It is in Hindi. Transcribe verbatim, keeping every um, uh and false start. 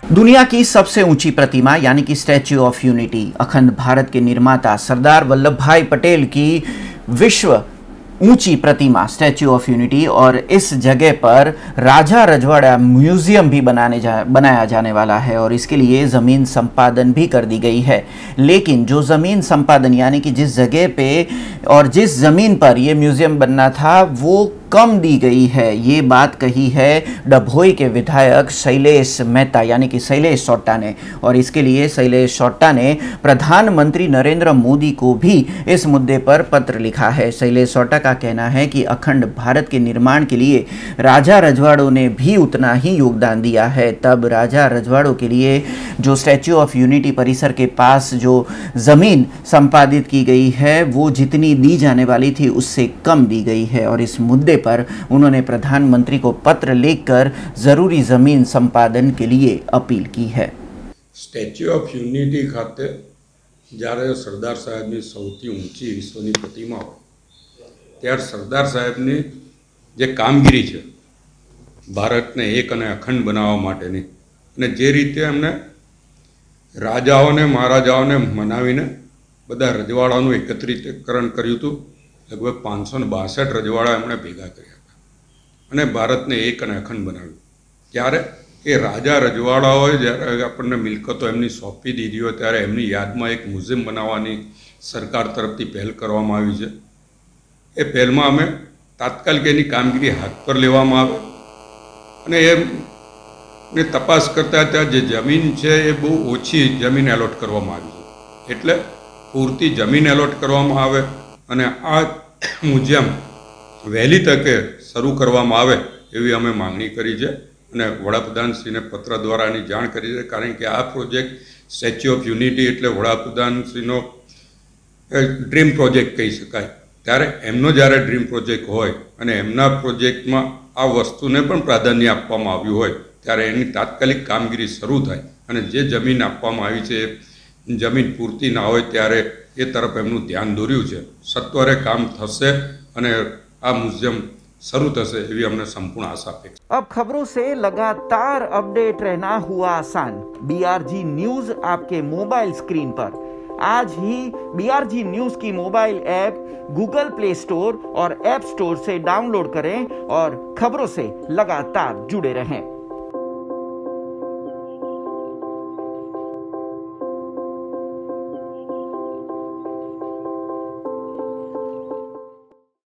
दुनिया की सबसे ऊंची प्रतिमा यानी कि स्टैच्यू ऑफ यूनिटी अखंड भारत के निर्माता सरदार वल्लभ भाई पटेल की विश्व ऊंची प्रतिमा स्टैच्यू ऑफ यूनिटी और इस जगह पर राजा रजवाड़ा म्यूजियम भी बनाने जा बनाया जाने वाला है और इसके लिए ज़मीन संपादन भी कर दी गई है। लेकिन जो ज़मीन संपादन यानी कि जिस जगह पे और जिस ज़मीन पर ये म्यूजियम बनना था वो कम दी गई है। ये बात कही है डभोई के विधायक शैलेश मेहता यानी कि शैलेश सोट्टा ने और इसके लिए शैलेश सोट्टा ने प्रधानमंत्री नरेंद्र मोदी को भी इस मुद्दे पर पत्र लिखा है। शैलेश सोट्टा का कहना है कि अखंड भारत के निर्माण के लिए राजा रजवाड़ों ने भी उतना ही योगदान दिया है। तब राजा रजवाड़ों के लिए जो स्टैच्यू ऑफ यूनिटी परिसर के पास जो ज़मीन संपादित की गई है वो जितनी दी जाने वाली थी उससे कम दी गई है और इस मुद्दे पर उन्होंने प्रधानमंत्री को पत्र लिखकर जरूरी जमीन संपादन के लिए अपील की है। स्टेच्यू ऑफ यूनिटी खाते જ્યારે સરદાર સાહેબની સૌથી ઊંચી વિશ્વની પ્રતિમા હોય ત્યારે સરદાર સાહેબની જે કામગીરી છે ભારતને એક અને અખંડ બનાવવા માટેની અને જે રીતે એમને રાજાઓને મહારાજાઓને મનાવીને બધા રજવાડાનું એકત્રીકરણ કર્યું હતું। लगभग पाँच सौ बासठ रजवाड़ा एमने भेगा कर्या अने भारत ने एक अने अखंड बनाव्युं। त्यारे ए राजा रजवाड़ाओए ज्यारे आपणे मिलकतो एमनी सौंपी दीधी होय त्यारे एमनी यादमां एक म्यूजियम बनाववानी सरकार तरफथी पहल करवामां आवी छे। ए पहलमां अमे तात्कालिक एनी कामगीरी हाथ पर लेवामां आवे अने एमने तपास करता त्यां जे जमीन छे ए बहु ओછી जमीन एलोट करवामां आवी छे एटले पूरती जमीन एलोट करवामां आवे અને આ મ્યુઝિયમ વહેલી તકે શરૂ કરવામાં આવે એવી અમે માંગણી કરી છે અને વડાપ્રધાનશ્રીને પત્ર દ્વારા એની જાણ કરી છે કારણ કે આ પ્રોજેક્ટ સ્ટેચ્યુ ઓફ યુનિટી એટલે વડાપ્રધાનશ્રીનો ડ્રીમ પ્રોજેક્ટ કહી શકાય। ત્યારે એમનો જ્યારે ડ્રીમ પ્રોજેક્ટ હોય અને એમના પ્રોજેક્ટમાં આ વસ્તુને પણ પ્રાધાન્ય આપવામાં આવ્યું હોય ત્યારે એની તાત્કાલિક કામગીરી શરૂ થાય અને જે જમીન આપવામાં આવી છે જમીન પૂરતી ના હોય ત્યારે ये तरफ एमનું ध्यान દોર્યું છે। સત્વરે કામ થશે અને આ મ્યુઝિયમ શરૂ થશે એવી અમને સંપૂર્ણ આશા છે। अब खबरों से लगातार अपडेट रहना हुआ आसान। बीआरजी न्यूज आपके मोबाइल स्क्रीन पर आज ही बीआरजी न्यूज की mobile app Google Play Store और ऐप स्टोर से डाउनलोड करें और खबरों से लगातार जुड़े रहें।